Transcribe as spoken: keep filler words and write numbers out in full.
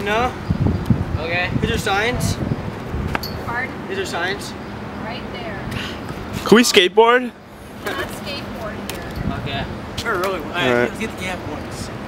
No? Okay. Is there signs? Pardon? Is there signs? Right there. Can we skateboard? Not skateboard here. Okay. Sure, really. Alright. Let's get the camp ones.